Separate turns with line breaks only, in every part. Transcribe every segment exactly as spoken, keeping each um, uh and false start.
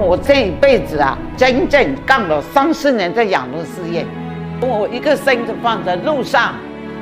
我这一辈子啊，真正干了三十年的养路事业，我一个心就放在路上。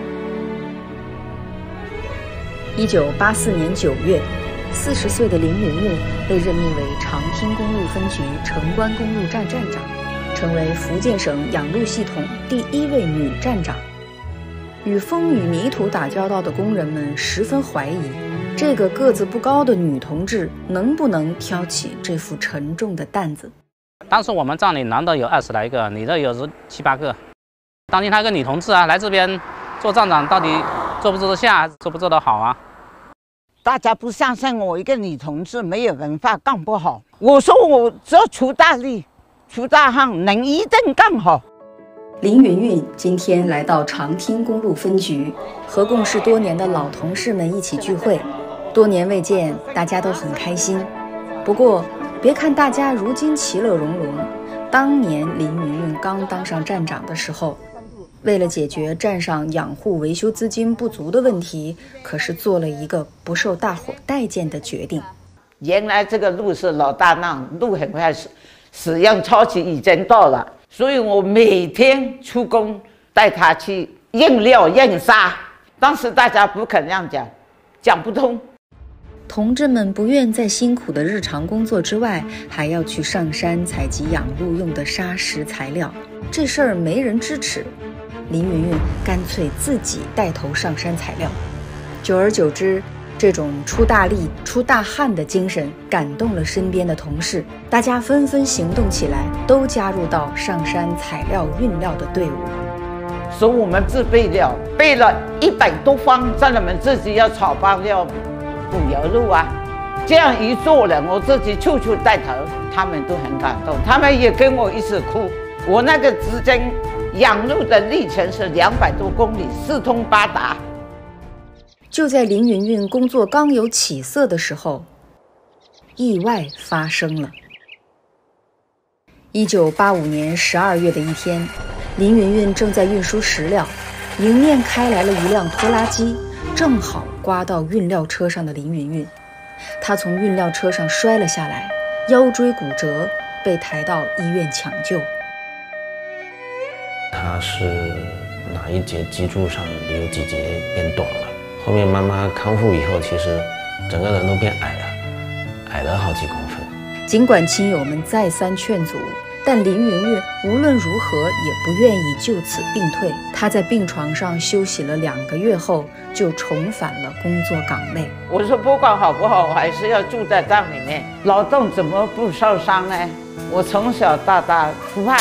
一九八四年九月，四十岁的林云云被任命为长汀公路分局城关公路站站长，成为福建省养路系统第一位女站长。与风雨泥土打交道的工人们十分怀疑，这个个子不高的女同志能不能挑起这副沉重的担子。
当时我们站里男的有二十来个，女的有十七八个。当年她一个女同志啊，来这边做站长，到底做不做得下，做不做得好啊？
大家不相信我一个女同志没有文化干不好，我说我只要出大力、出大汗，能一定干好。
林云云今天来到长汀公路分局，和共事多年的老同事们一起聚会。多年未见，大家都很开心。不过，别看大家如今其乐融融，当年林云云刚当上站长的时候，为了解决站上养护维修资金不足的问题，可是做了一个不受大伙待见的决定。
原来这个路是老大难，路很快使使用超期已经到了。所以我每天出工带他去印料印沙，当时大家不肯这样讲，讲不通。
同志们不愿在辛苦的日常工作之外，还要去上山采集养路用的砂石材料，这事儿没人支持。林云云干脆自己带头上山采料，久而久之，这种出大力、出大汗的精神感动了身边的同事，大家纷纷行动起来，都加入到上山采料运料的队伍。
所以我们自备料，备了一百多方，让我们自己要草包料、补油路啊。这样一做了，我自己处处带头，他们都很感动，他们也跟我一起哭。我那个直针养路的历程是两百多公里，四通八达。
就在林云云工作刚有起色的时候，意外发生了。一九八五年十二月的一天，林云云正在运输石料，迎面开来了一辆拖拉机，正好刮到运料车上的林云云。她从运料车上摔了下来，腰椎骨折，被抬到医院抢救。
她是哪一节脊柱上有几节变短了？后面慢慢康复以后，其实整个人都变矮了，矮了好几公分。
尽管亲友们再三劝阻，但林云云无论如何也不愿意就此病退。她在病床上休息了两个月后，就重返了工作岗位。
我说不管好不好，我还是要住在站里面，劳动怎么不受伤呢？我从小到大不怕苦。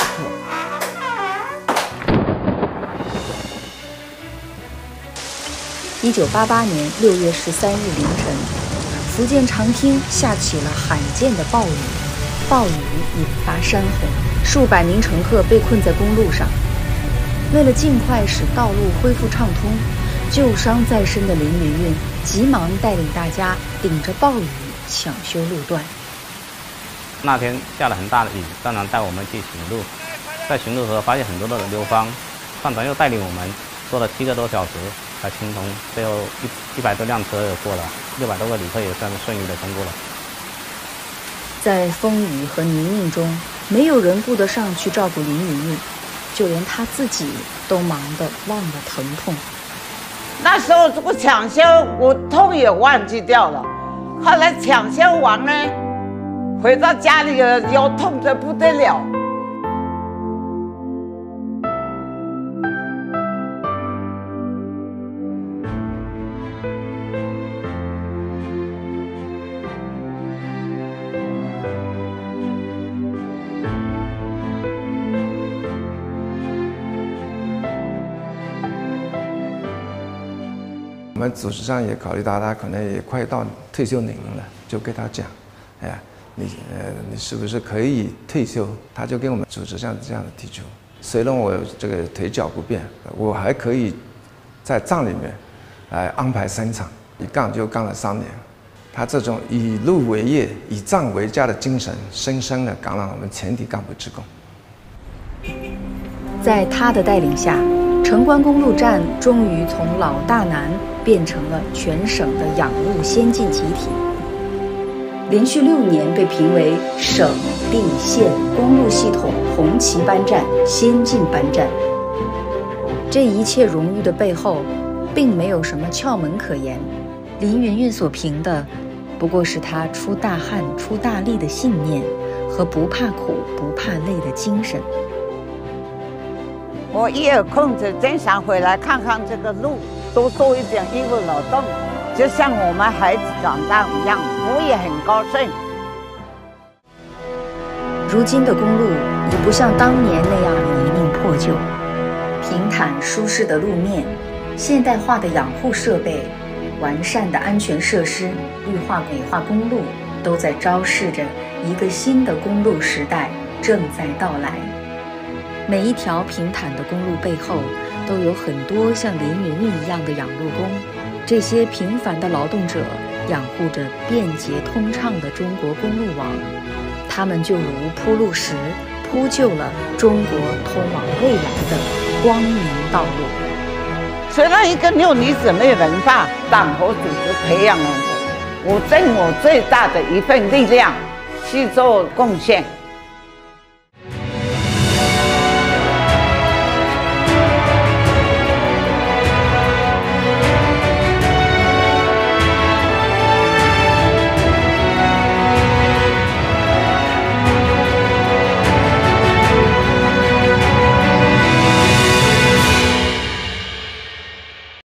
一九八八年六月十三日凌晨，福建长汀下起了罕见的暴雨，暴雨引发山洪，数百名乘客被困在公路上。为了尽快使道路恢复畅通，旧伤在身的林云云急忙带领大家顶着暴雨抢修路段。
那天下了很大的雨，站长带我们去巡路，在巡路的时候发现很多的流芳，站长又带领我们坐了七个多小时才清通，最后一一百多辆车也过了，六百多个旅客也算是顺利的通过了。
在风雨和泥泞中，没有人顾得上去照顾林云云，就连他自己都忙得忘了疼痛。
那时候这个抢修，我痛也忘记掉了。后来抢修完呢，回到家里腰痛得不得了。
我们组织上也考虑到他可能也快到退休年龄了，就跟他讲，哎呀，你呃你是不是可以退休？他就跟我们组织上这样的提出。虽然我这个腿脚不便，我还可以在站里面来安排生产，一干就干了三年。他这种以路为业、以站为家的精神，深深地感染我们全体干部职工。
在他的带领下，城关公路站终于从老大难变成了全省的养路先进集体。 连续六年被评为省、地、县公路系统红旗班站、先进班站。这一切荣誉的背后，并没有什么窍门可言。林云云所凭的，不过是她出大汗、出大力的信念和不怕苦、不怕累的精神。
我一有空就经常回来看看这个路，多做一点义务劳动，就像我们孩子长大一样，我也很高兴。
如今的公路已不像当年那样泥泞破旧，平坦舒适的路面，现代化的养护设备，完善的安全设施，绿化美化公路，都在昭示着一个新的公路时代正在到来。每一条平坦的公路背后，都有很多像林云云一样的养路工。这些平凡的劳动者养护着便捷通畅的中国公路网，他们就如铺路石，铺就了中国通往未来的光明道路。
虽然一个六女子没有文化，党和组织培养了我，我尽我最大的一份力量去做贡献。